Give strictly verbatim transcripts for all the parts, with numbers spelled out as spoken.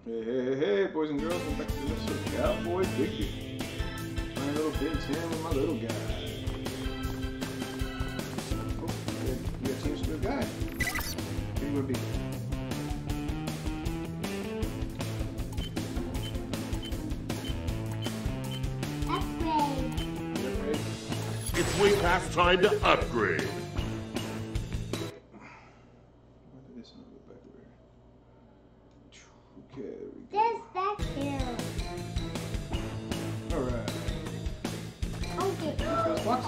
Hey, hey, hey, hey, boys and girls, welcome back to the show. Cowboy Victor. My little Ben ten with my little guy. Oh, you gotta change to a guy. Who would be? Upgrade. It's way past time to upgrade. This back here. Alright. Okay. Those boxes. Oh!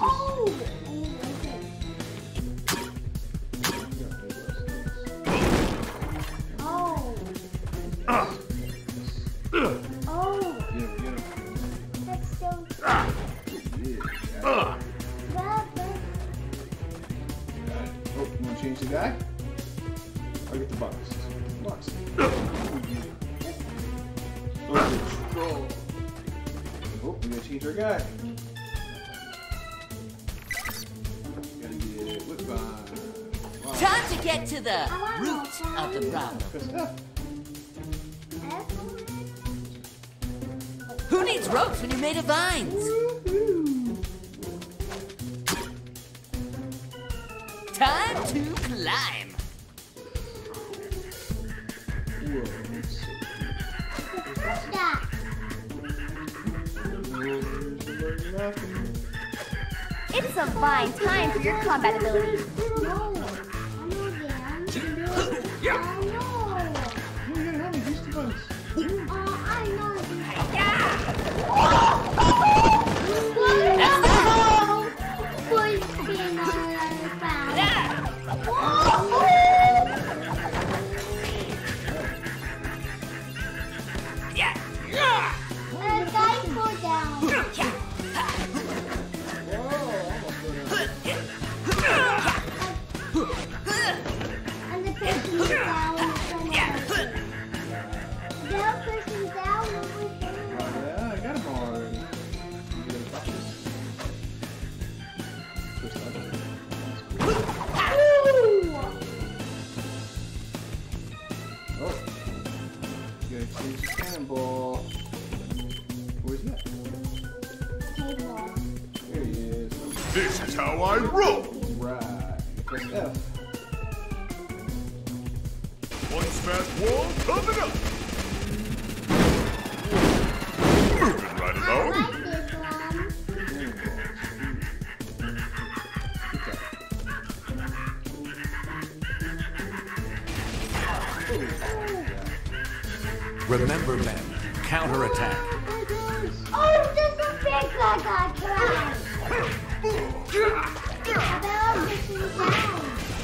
Oh. Ah. Oh. Get him, get him. That's so. Ah. Yeah. Ah. Rubber. Got it. Oh, you want to change the guy? I'll get the box. Box. Oh, control. Oh, we gotta change our guy. Gotta get Woodbine. Wow. Time to get to the root of the problem. Press F. Who needs ropes when you're made of vines? Woohoo! Time to climb. Whoa, that's so Stop. cool. It's a fine time for your combat ability. No. I know again. I know. You gotta help me, these two buttons. Uh, I know. That's Boys being all about. Yeah. Uh, guys, go down. And the person's down. The other person's down over there. Yeah, I got them already. You get the boxes. First time. Oh. You gotta change the cannonball. Where's that? Table. There he is. This is how I roll. Right. Press F. One smash wall coming up. Moving right I along. like this one. Remember, men, counterattack. Oh, there's a big like I tried. About pushing down.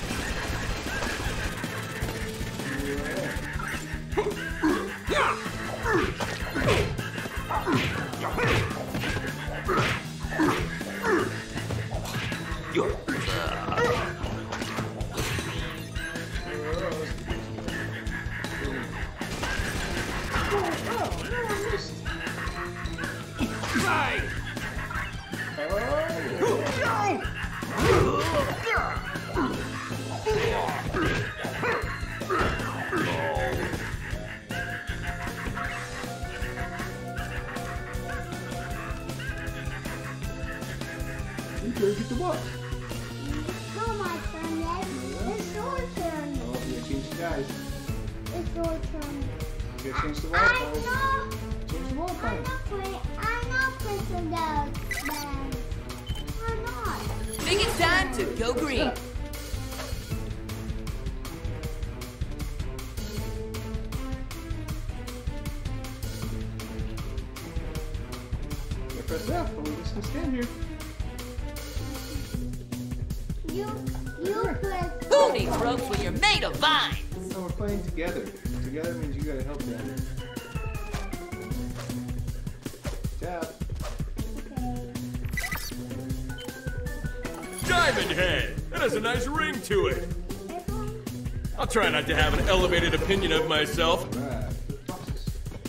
You gotta get the box. No, my turn yet. It's your turn. Oh, you gotta change the guys. It's your turn. You gotta change the wall I button. know. Change the wall I'm button. not playing. I'm not pressing those buttons. I'm not. Think it's time to go green. You press F, or we're just gonna stand here. You, you press. Who needs ropes when you're made of vines? No, we're playing together. Together means you gotta help them. Tap. Diamond Head! That has a nice ring to it. I'll try not to have an elevated opinion of myself. Right. Good boxes.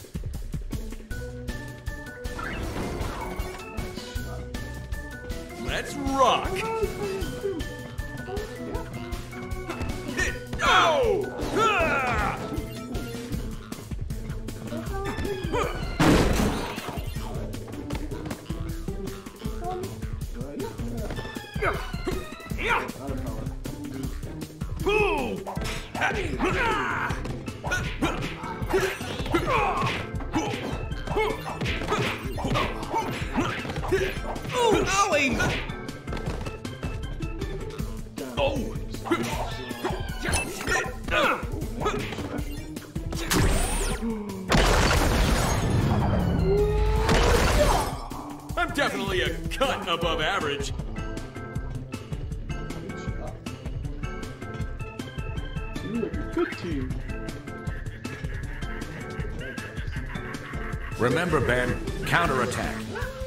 Let's rock! Oh! Ah! Owie! Oh! I'm definitely a cut above average. You look a good team. Remember, Ben, counterattack.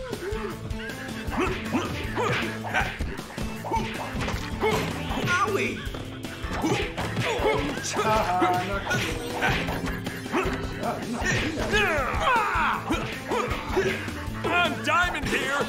Owie! I'm Diamond here!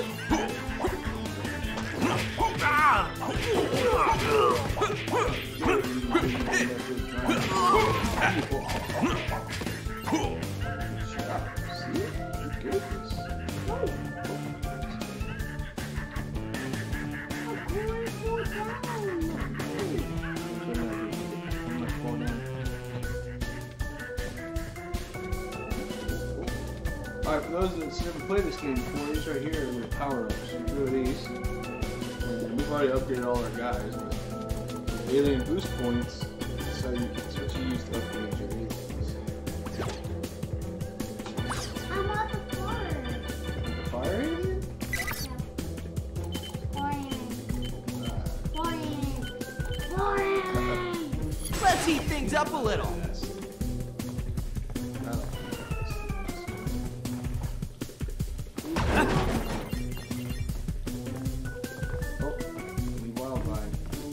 Alright, for those that's never played this game before, these right here are the power-ups. You go to these, and we've already upgraded all our guys, but alien boost points, so you, that's what you use to upgrade your aliens. I'm on the floor. The fire alien? Foreign. Foreign. Foreign. Let's heat things up a little. Yes. I like this. Oh, the wildfire.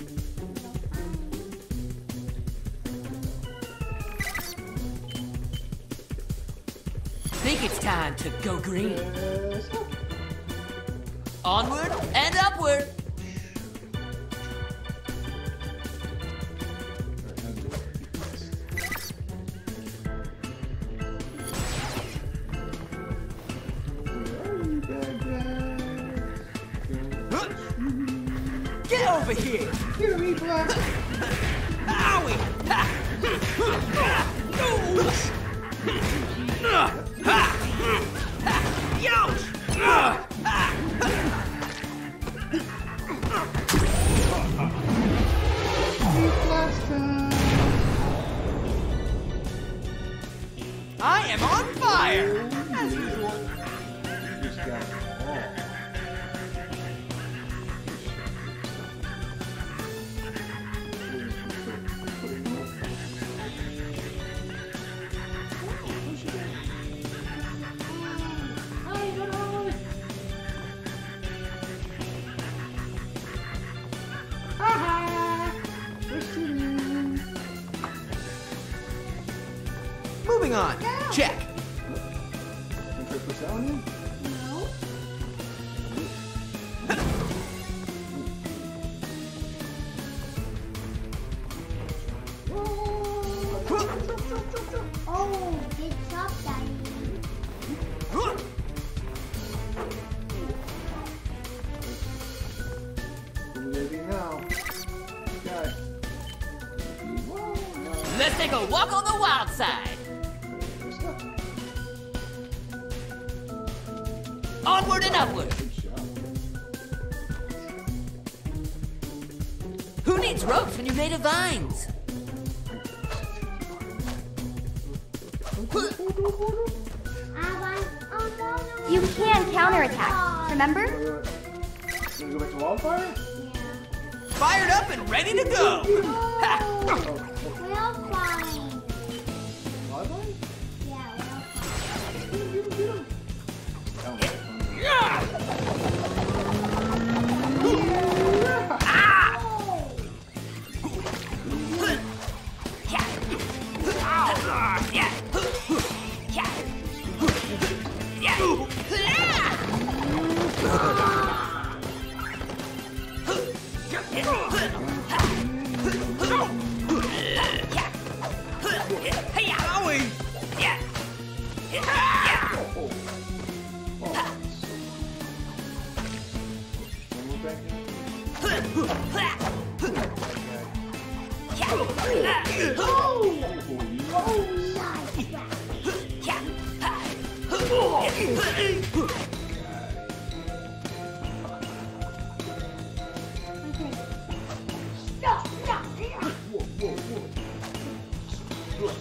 Think it's time to go green. Yes. Onward and upward. Get over here! Get me, Black! Owie! Ha! Youch! I am on fire! As usual. You just got it all. Moving on. Check. Can I put that one in? No. Oh, good job, Daddy. What are we gonna do now? Okay. Let's take a walk on the wild side. Onward and upward. Good shot. Who needs ropes when you're made of vines? You can counterattack, remember? Gonna go back to wildfire? Fired up and ready to go. Ha! We're all flying. Wildfire? Yeah, we're all flying. Yeah.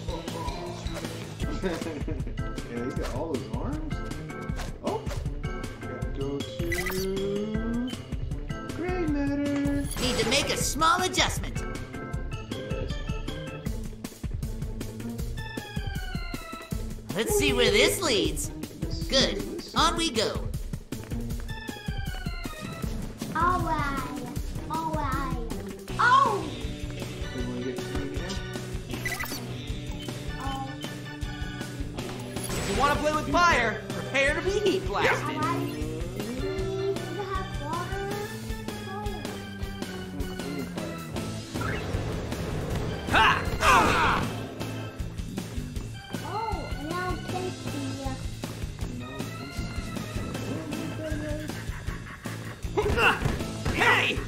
Yeah, he's got all those arms. Oh, gotta go to gray matter. Need to make a small adjustment. Let's see where this leads. Good. On we go. Alright. Alright. Oh! You wanna get to me again? Oh. If you want to play with fire, prepare to be heat blasted. Alright. We have water. Fire. Ha! Ah! Oh, now tasty. Hey!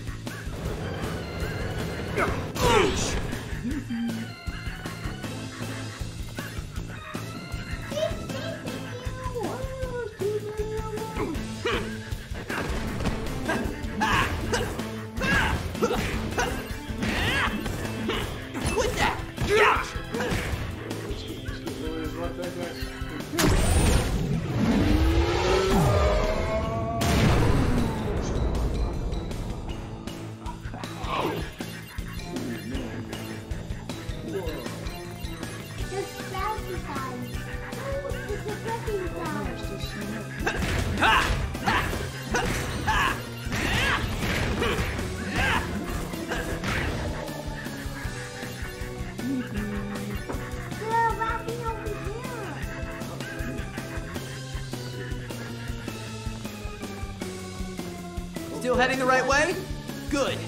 Quit that! Yeah! Let's get, let's get rid of what that guy's. Just bouncy time. Oh, it's a breaking time. They're rocking over here. Still heading the right way? Good.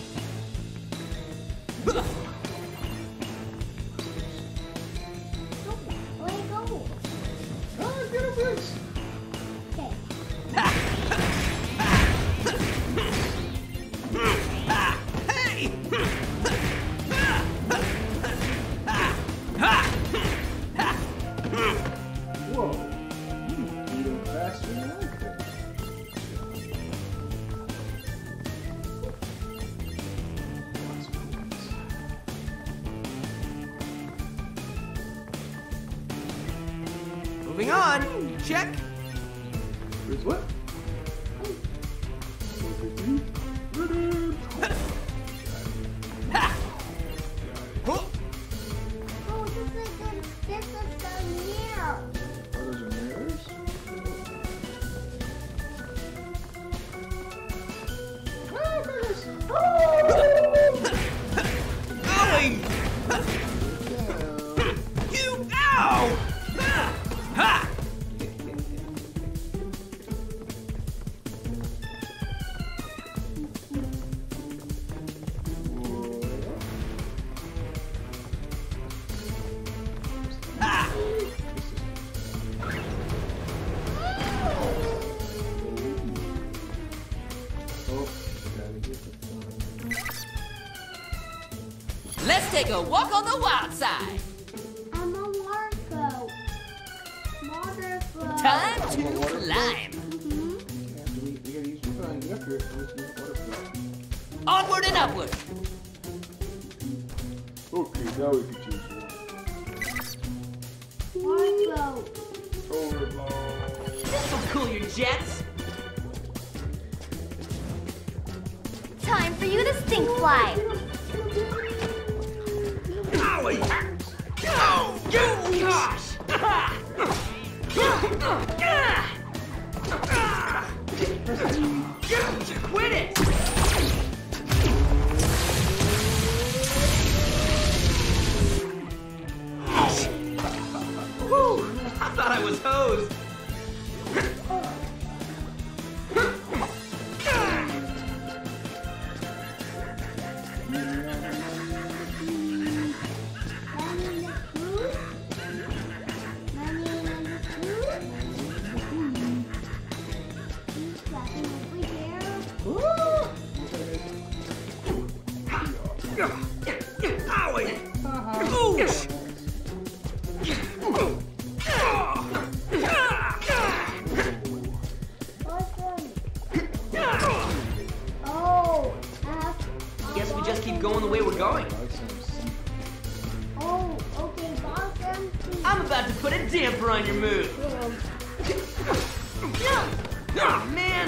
Where you go? Oh, get a this. Okay. Hey! Whoa. You beat him faster than I could. Lots of points. Moving on. Check. Where's what? Huh. Oh, this is the, this is the mirror. Oh, those are mirrors? Ah, mirrors! Owie! Down. You! Ow! Ah! Ha! Ah! Oh, gotta get the Let's take a walk on the wild side. I'm a water Water flow. Time to climb. Mm-hmm. Yeah, we, we gotta use your phone. Get up here. Let's use the water flow. Onward and upward. Okay, now we can choose one. Water flow. Rollerball. This'll cool your jets. Time for you to stink fly. Owie! Oh! You! Gosh! Quit it! Whew! I thought I was hosed. Oh, uh, Guess we just keep going the way we're going. oh, okay, Boston. about to put a damper on your move. Oh, man.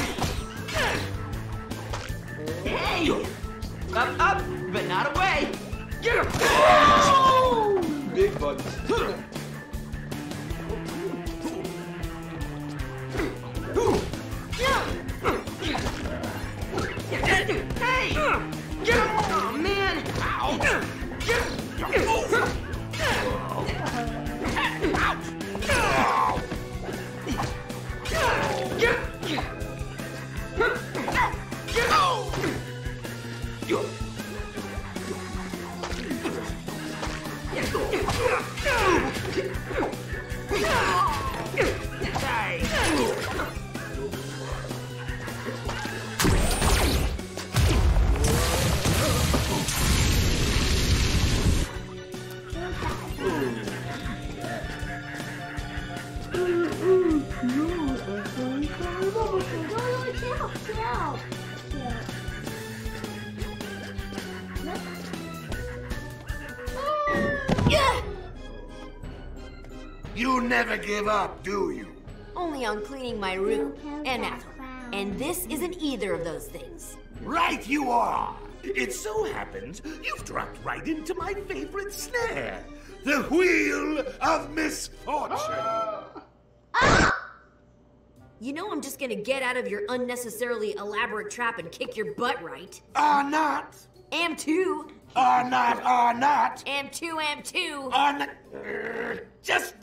Hey! Up, up, but not away. Get him! Big buttons. Hey! Get him! Oh, man! Ouch! Get him! You never give up, do you? Only on cleaning my room and math. And this isn't either of those things. Right you are! It so happens you've dropped right into my favorite snare, the Wheel of Misfortune. You know I'm just gonna get out of your unnecessarily elaborate trap and kick your butt, right? Are not. Am too. Are not, are not. Am too, am too. Are not. Uh, just.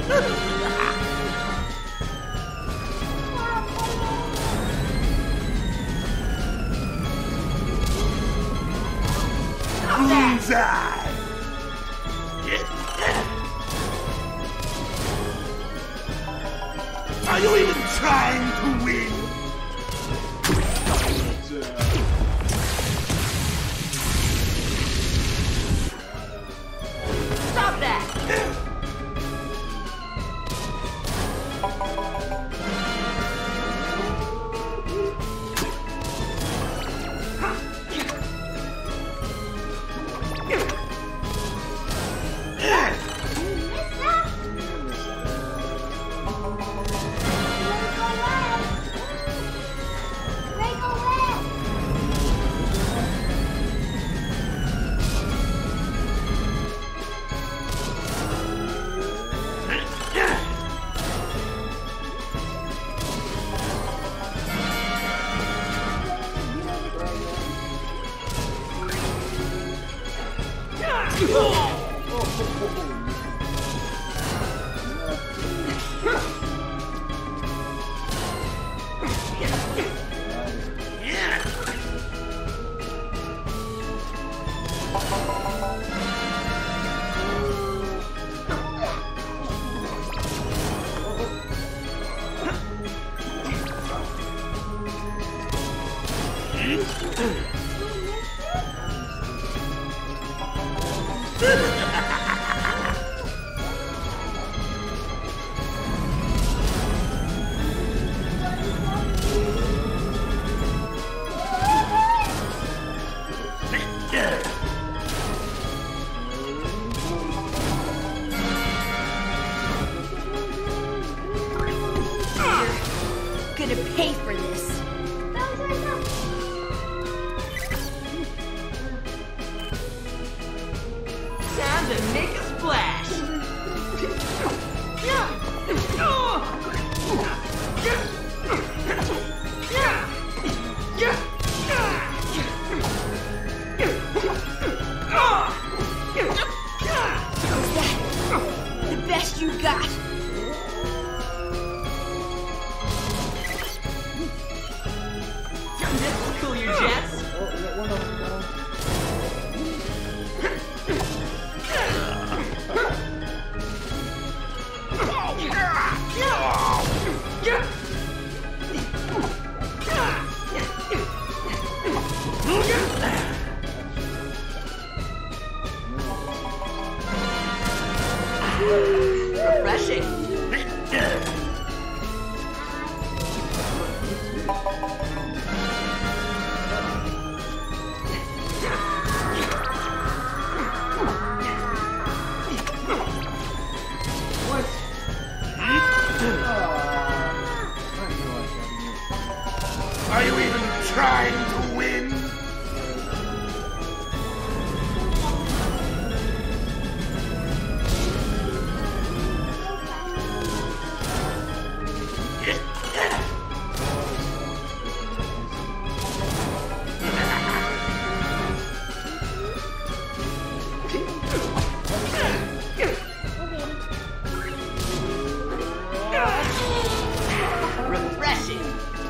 Bullseye! Are you even trying to win? Stop that! Gonna pay for this. Time to make a splash. How's that? The best you got. This will cool your jets. Refreshing. Are you even trying to win? Refreshing.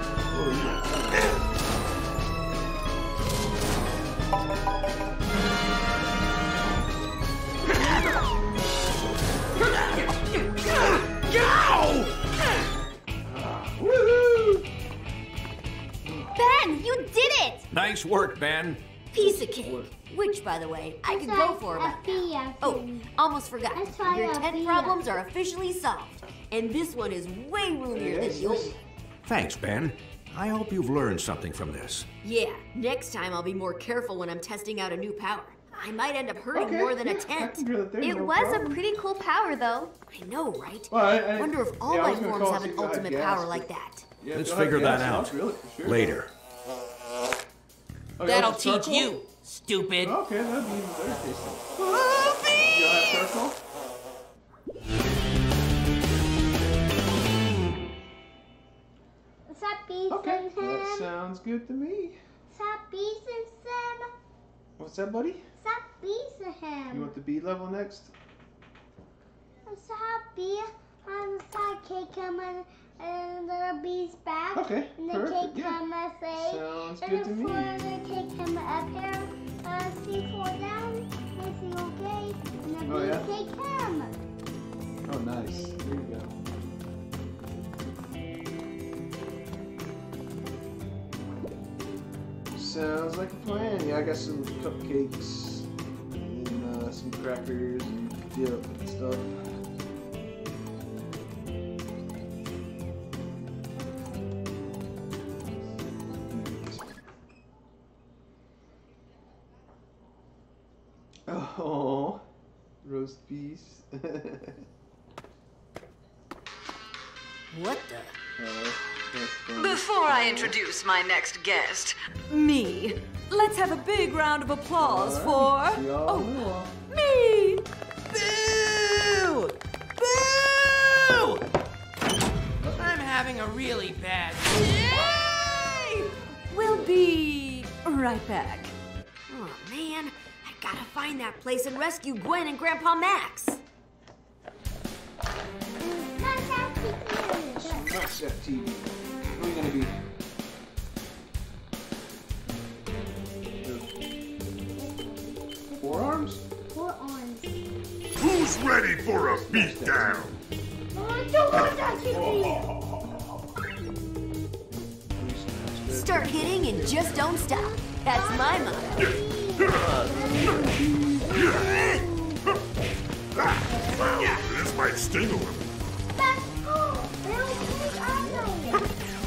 Ben, you did it! Nice work, Ben. Piece of cake. Which, by the way, I could go for about now. Oh, almost forgot. Your tent problems are officially solved. And this one is way roomier than the old one. Thanks, Ben. I hope you've learned something from this. Yeah, next time I'll be more careful when I'm testing out a new power. I might end up hurting Okay, more than yeah, a I tent. can do that there, It no was problem. a pretty cool power, though. I know, right? Well, I- I- Wonder if all yeah, I my was gonna forms call have it an see if I had ultimate gas, power but- like that. Yeah, Let's if I had figure that gas, out I'll really- sure. later. Oh, That'll you teach want you, stupid. charcoal? Okay, that'd be even better tasting. You'll have charcoal? What's up, Beast Okay, and that Sam? sounds good to me. What's up, Beast and Sam? What's that, buddy? What's up, Beast and You Ham? want the B level next? What's up, Beast? He's back. Okay, And they perfect, take yeah. him a face. Sounds and good to before me. they take him up here, uh, see fall down. They see okay. And then Oh, we yeah? take him. Oh, nice. There you go. Sounds like a plan. Yeah, I got some cupcakes and uh, some crackers and dip and stuff. Oh, roast beef. What the? Uh, that's fun. Before I introduce my next guest, me, let's have a big round of applause All right. for. See y'all Oh, in a while. me! Boo! Boo! I'm having a really bad day. We'll be right back. Oh man, I gotta find that place and rescue Gwen and Grandpa Max. Smash that T V. What are you gonna be? Forearms? Forearms. Who's ready for a beatdown? Oh, I don't want that T V. Start hitting and just don't stop. That's my motto. This might sting a little. That's cool. They don't take eyes.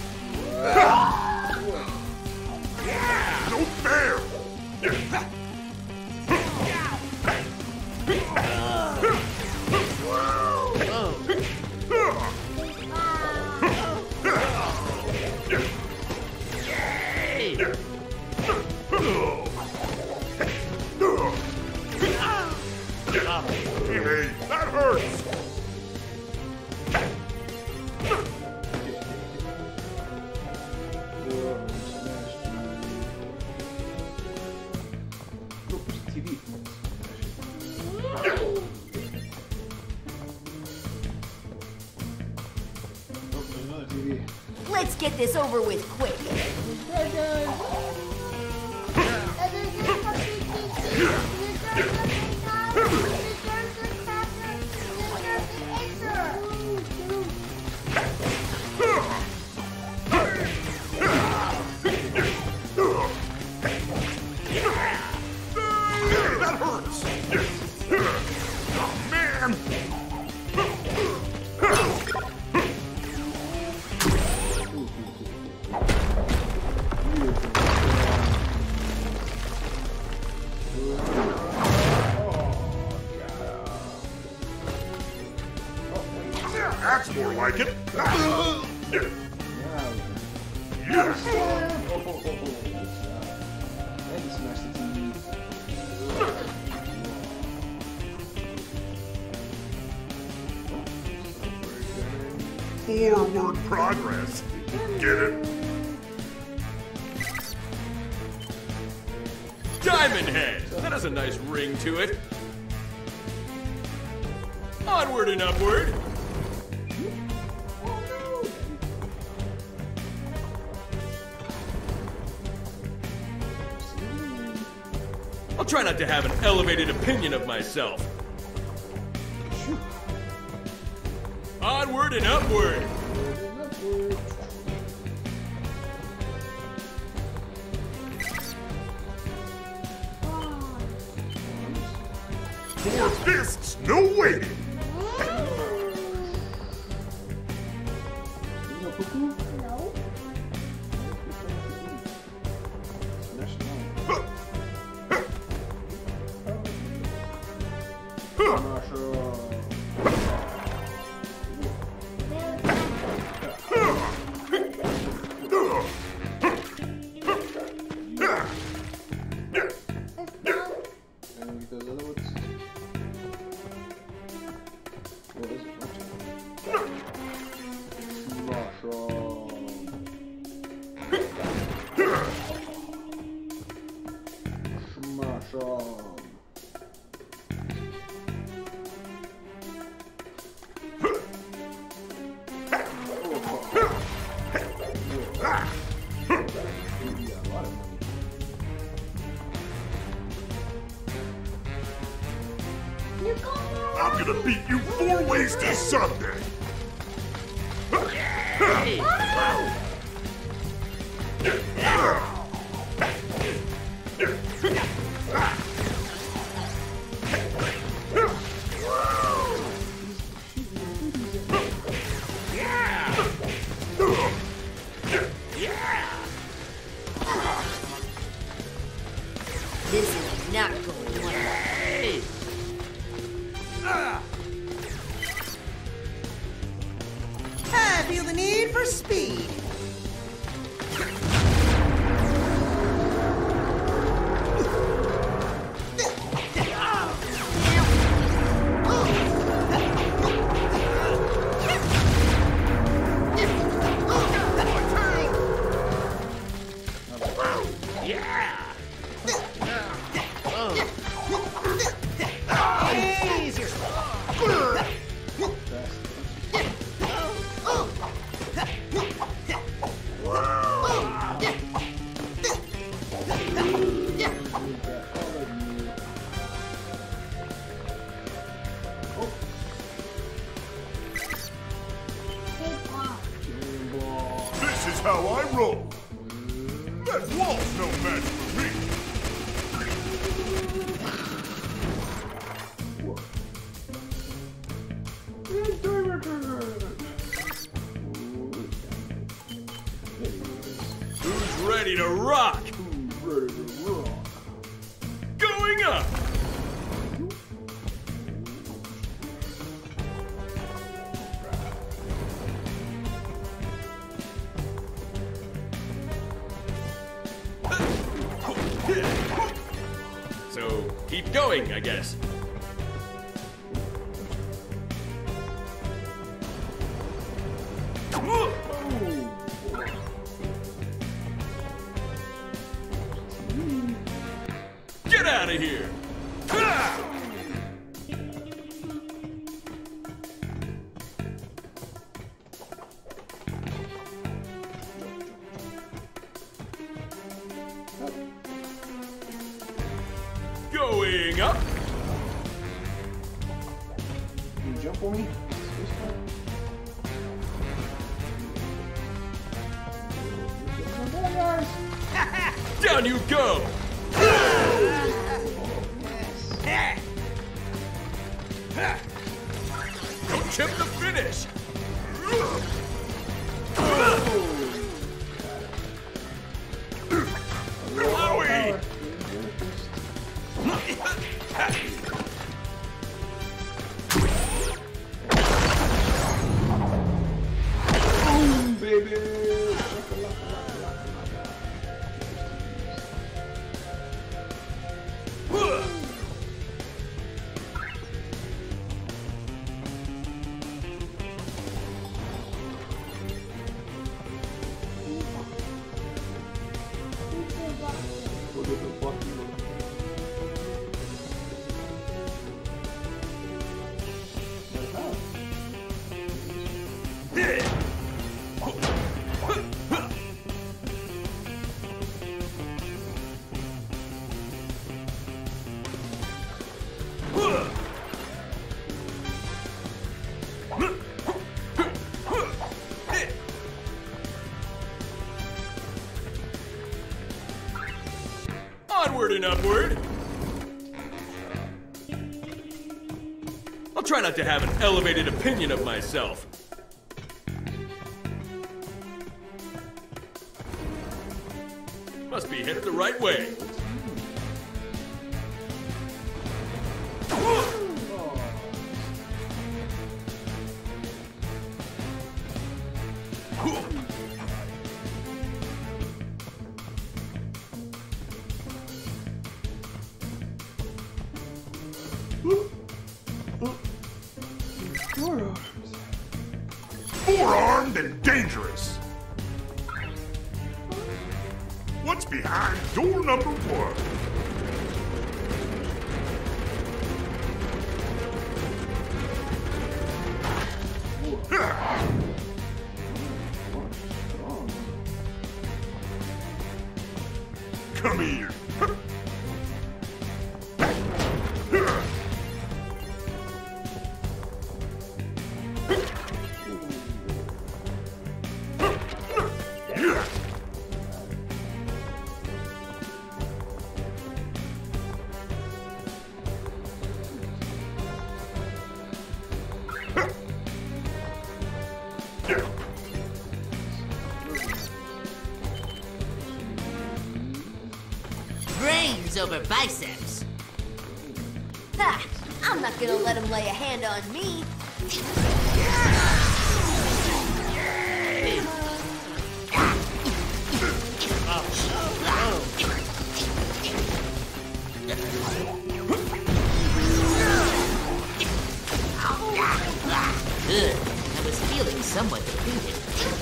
No fair! Hey, that hurts! T V. Oh, another T V. Let's get this over with quick. That hurts! Oh, man! That's more like it. Yes! And you smash the T V. Forward progress. Get it? Diamond Head! That has a nice ring to it. Onward and upward. I'll try not to have an elevated opinion of myself. Onward and upward. Four fists, no waiting. No. And those other ones. What is it? Smash on. someday. This is not going well. I feel the need for speed. This is how I roll. That wall's no match for me. Who's ready to rock? Who's ready to rock? Going up! So, keep going, I guess. Get out of here! Going up! Can you jump for me? Down you go! Don't chip the finish! Chloe! Boom, baby! Onward and upward! I'll try not to have an elevated opinion of myself. Must be headed the right way. Four-armed and dangerous. What's behind door number one? Come here. Brains over biceps. Ha! I'm not gonna let him lay a hand on me. Good. I was feeling somewhat defeated.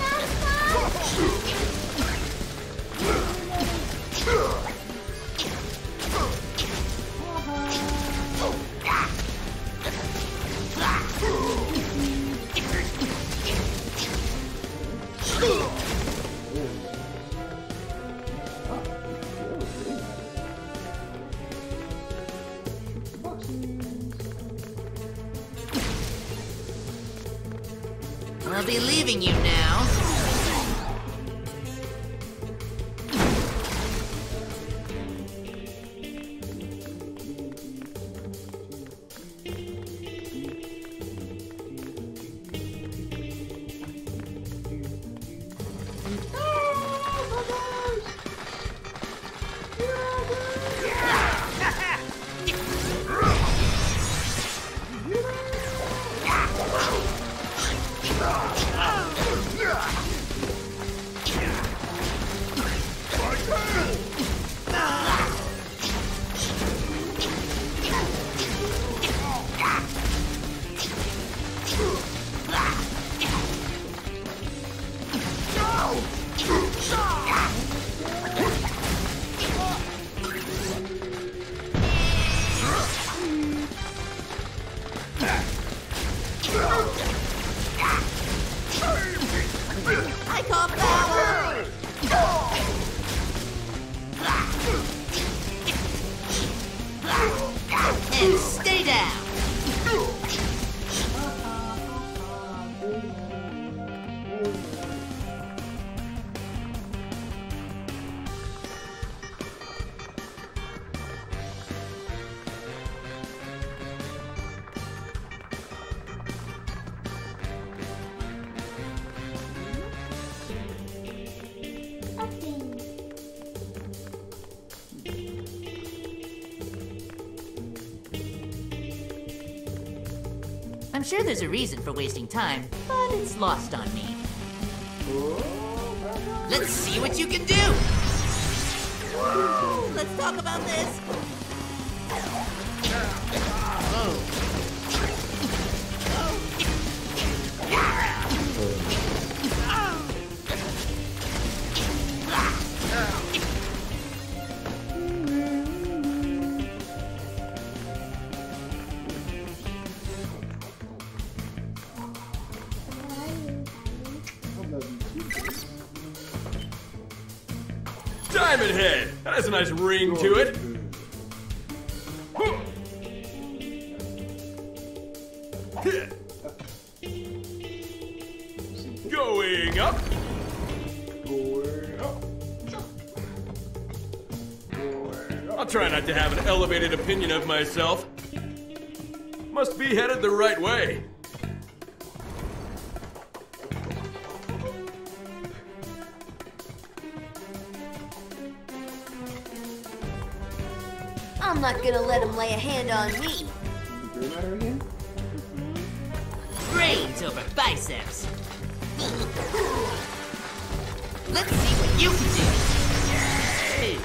I'll be leaving you now. I call power! And stay down! I'm sure there's a reason for wasting time, but it's lost on me. Let's see what you can do! Woo! Let's talk about this! Diamond Head! That has a nice ring to it. Going up. Going up. I'll try not to have an elevated opinion of myself. Must be headed the right way. I'm not gonna let him lay a hand on me. Brains over biceps. Let's see what you can do. Yay!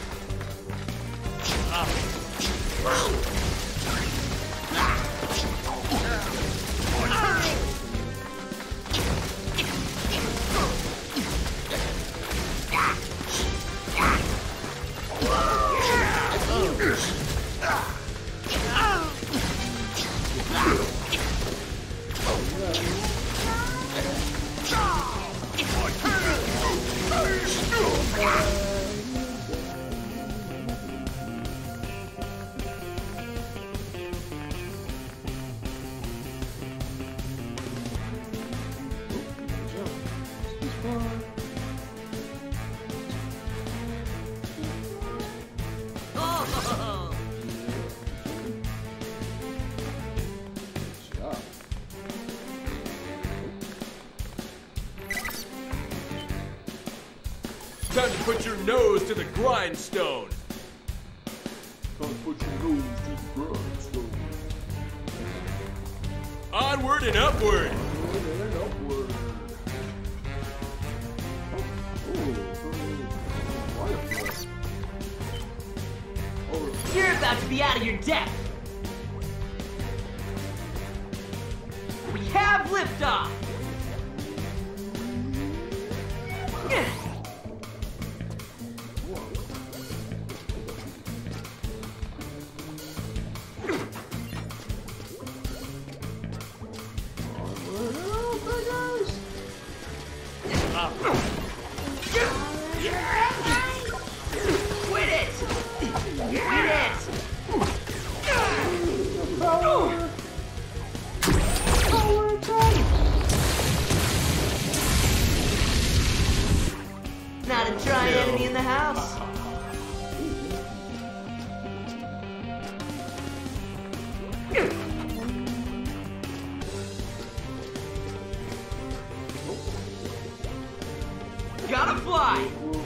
Time to put your nose to the grindstone. Time to put your nose to the grindstone. Onward and upward. Onward and upward. You're about to be out of your depth. We have liftoff. Quit it! Quit it! Power! Power attack! Not a dry enemy in the house. Gotta fly!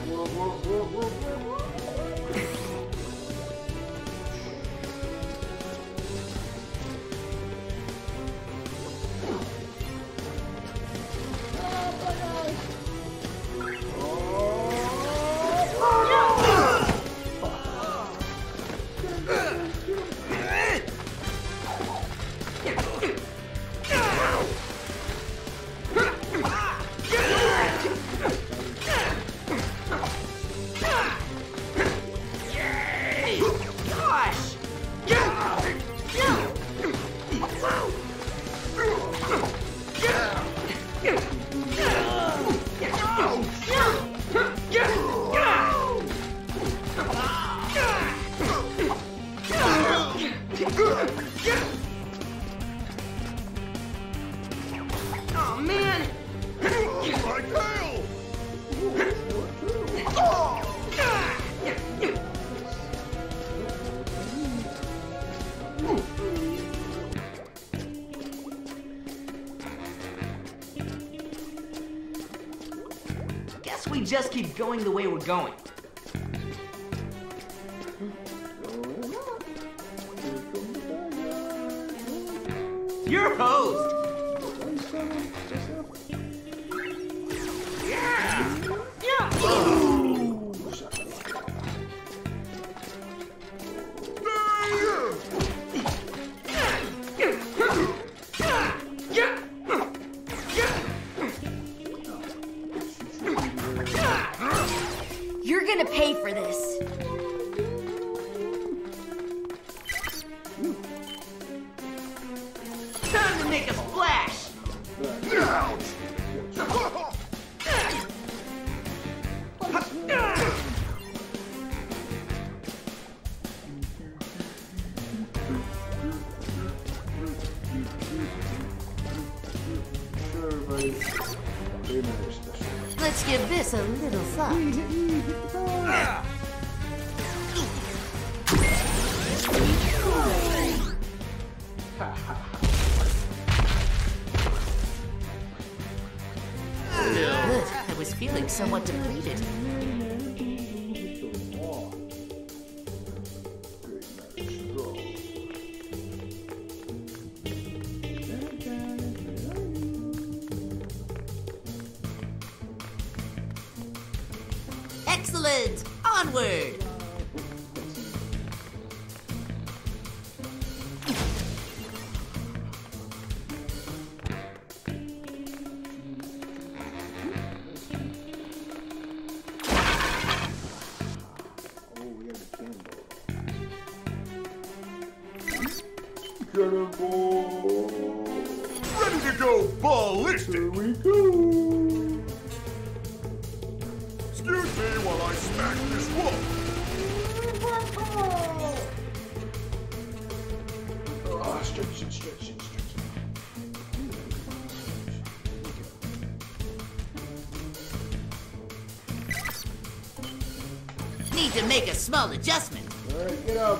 Oh man! My tail! Guess we just keep going the way we're going. You're hosed! Yeah! Yeah! You're gonna pay for this. Time to make a splash! Let's give this a little thought. Good. I was feeling somewhat depleted. Excellent! Onward! Cannonball! Ready to go ballistic! Here we go! Excuse me while I smack this wolf! Oh, stretch it, stretch it, stretch it. Need to make a small adjustment. Alright, get up.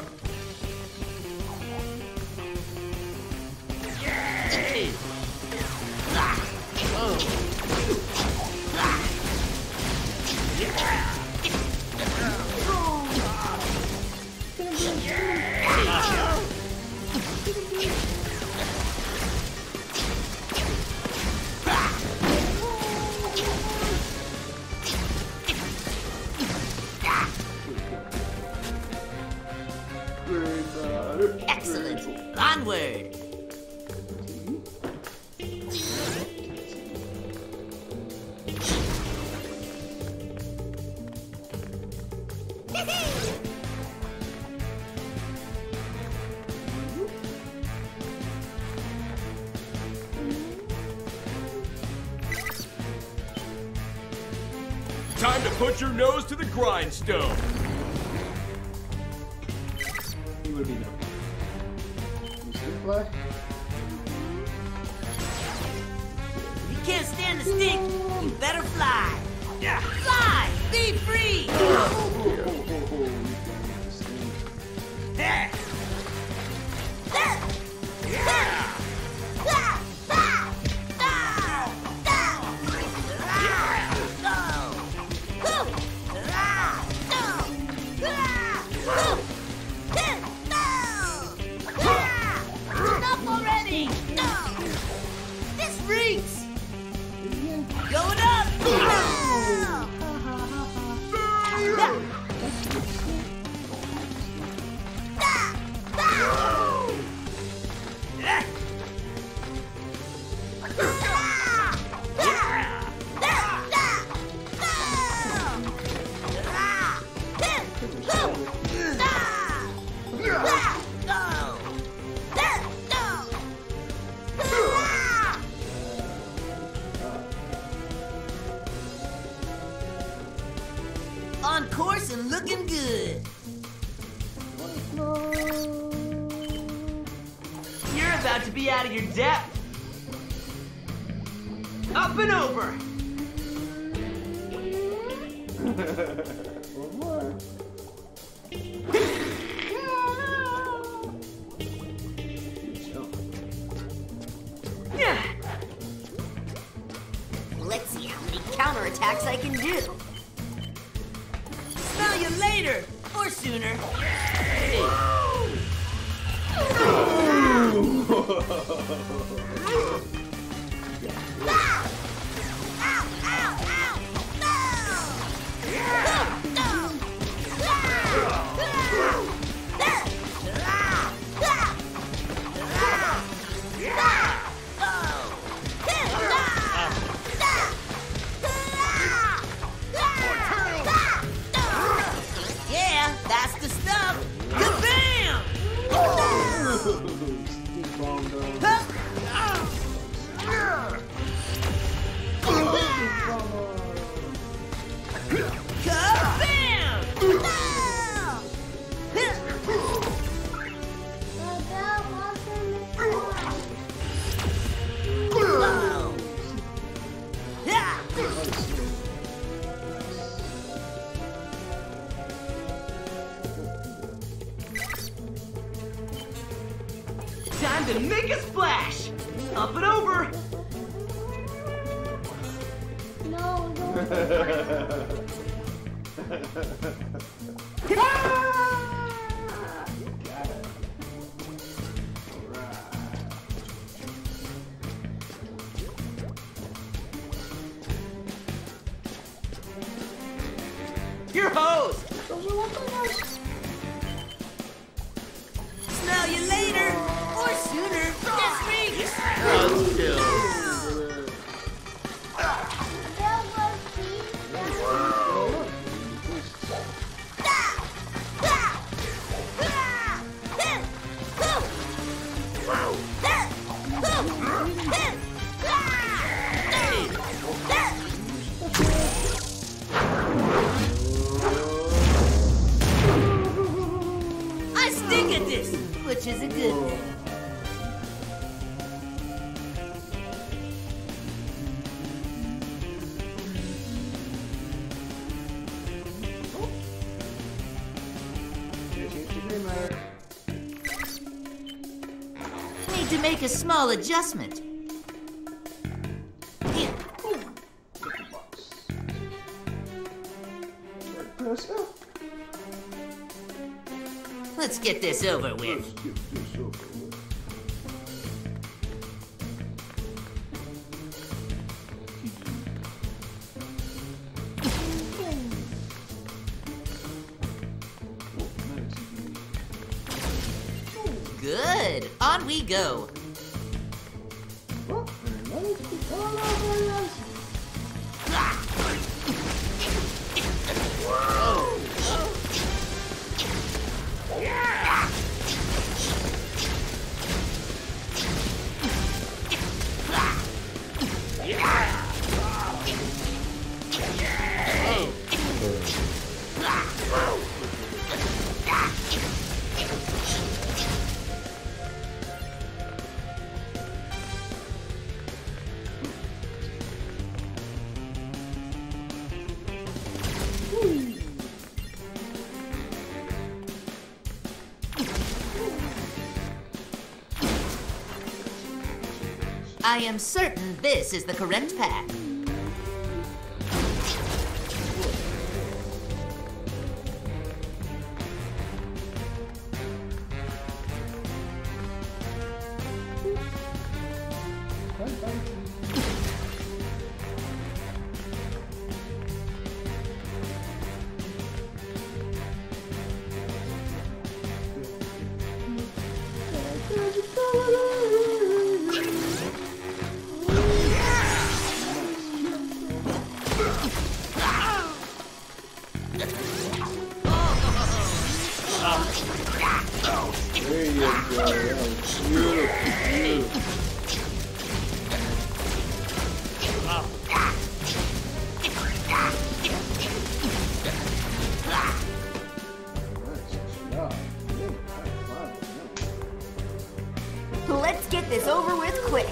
Ah. Oh. Ah. Yeah. Time to put your nose to the grindstone. He would be no. You still play? You can't stand the stink. You better fly. Yeah. Fly. Be free. Oh, oh, oh, oh, oh. Yeah. Stop already! No! This reeks! Going up! On course and looking good. You're about to be out of your depth. Up and over. One more. Yeah. Let's see how many counterattacks I can do. Smell you later, or sooner. Hey. Yeah, that's the stuff. Kabam! Steve bomb though. Time to make a splash. Up and over. No, no. You're hosed. Smell you later, or sooner. This reeks. I stink at this, which is a good thing. Need to make a small adjustment. Here. Let's get this over with. Good. On we go. I am certain this is the correct path. There you go. That was beautiful. Let's get this over with quick.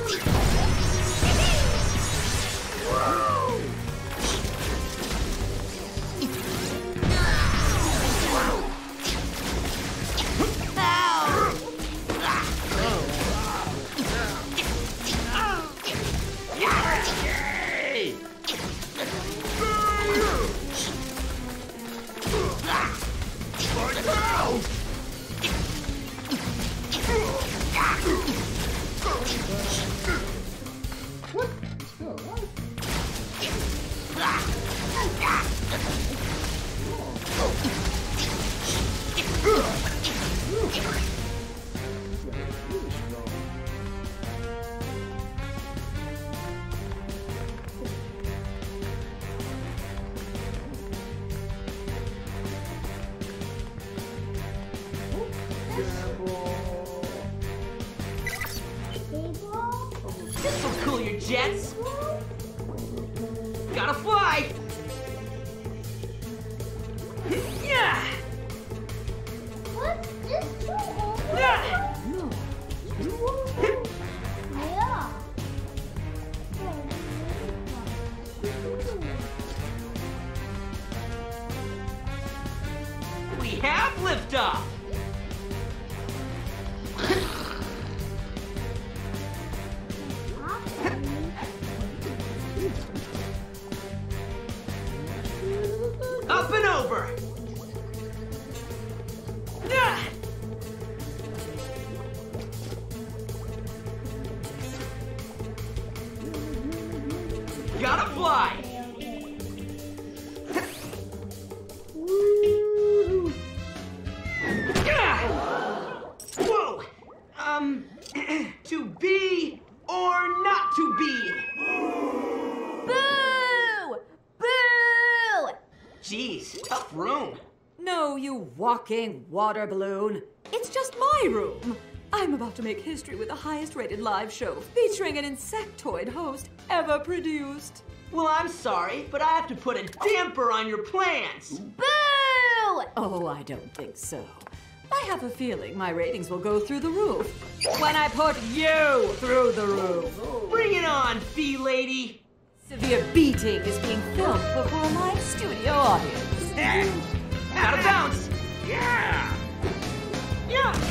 This will cool your jets. Gotta fly. Yeah. What's this tool? Yeah. Yeah. We have liftoff. Up and over. Yeah. Gotta fly. Whoa. Um, to be or not to be? Boo! Boo! Jeez, tough room. No, you walking water balloon. It's just my room. I'm about to make history with the highest rated live show featuring an insectoid host ever produced. Well, I'm sorry, but I have to put a damper on your plans. Boo! Oh, I don't think so. I have a feeling my ratings will go through the roof when I put you through the roof. Bring it on, bee lady. Severe beating is being filmed before a live studio audience. Hey, out of bounds. Yeah. Yeah.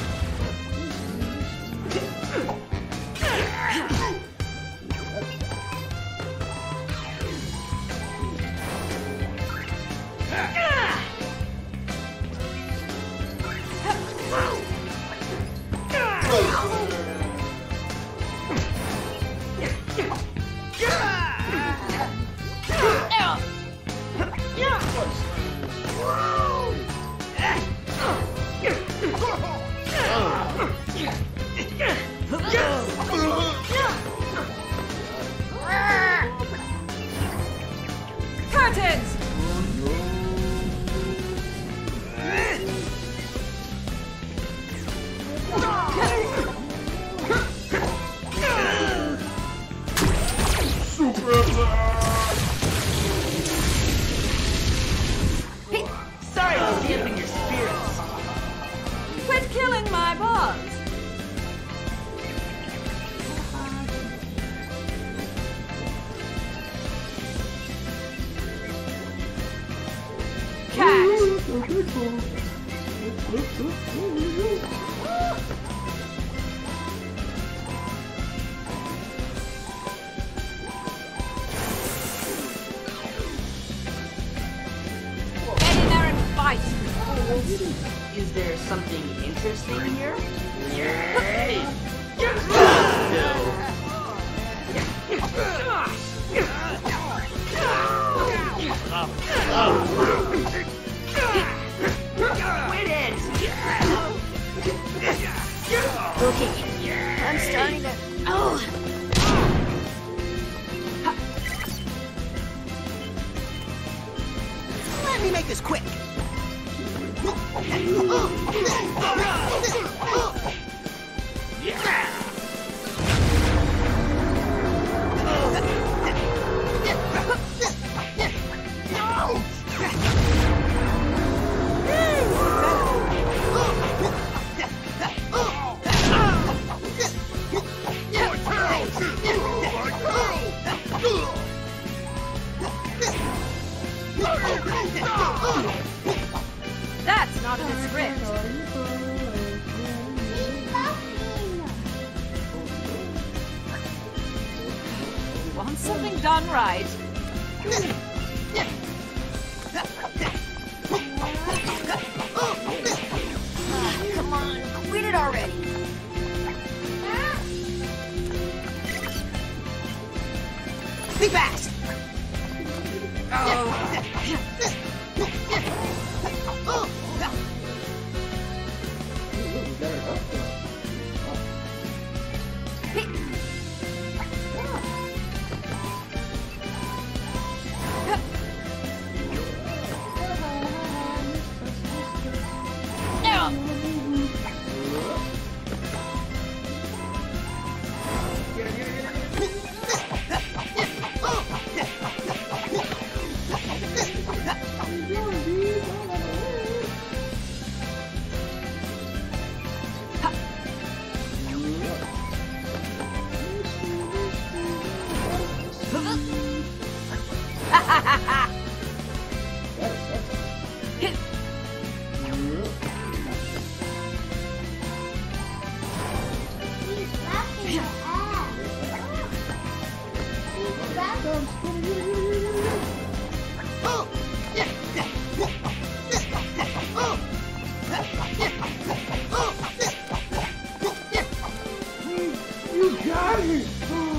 Curtains! Sorry to dampen your spirits. Quit killing my bugs! Cat! Is there something interesting here? Yay! Quit it! Okay, I'm starting to... Oh! Let me make this quick. That's not in the script. Want something done right. Come on, quit it already. Be fast! You got it!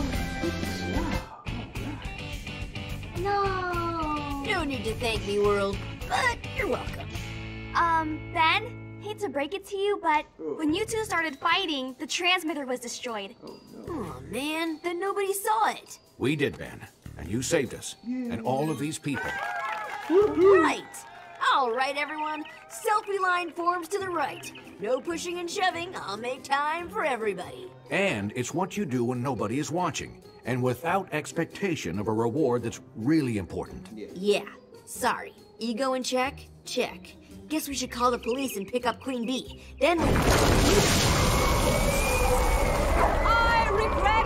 No. No need to thank me, world, but you're welcome. Um, Ben, hate to break it to you, but when you two started fighting, the transmitter was destroyed. Oh, man, then nobody saw it. We did, Ben. And you saved us. And all of these people. Right. All right, everyone. Selfie line forms to the right. No pushing and shoving. I'll make time for everybody. And it's what you do when nobody is watching. And without expectation of a reward that's really important. Yeah. Sorry. Ego in check? Check. Guess we should call the police and pick up Queen Bee. Then we... I regret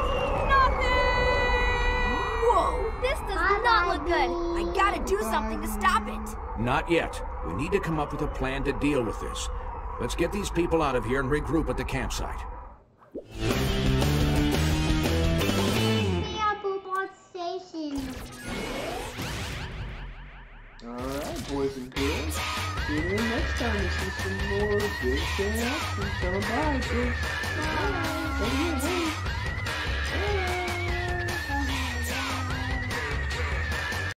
nothing! Whoa! This does not look good. I gotta do something to stop it. Not yet. We need to come up with a plan to deal with this. Let's get these people out of here and regroup at the campsite. Alright, boys and girls. See you next time to see some more Big Fan action. Tell them bye, kids. Bye. Bye. Bye.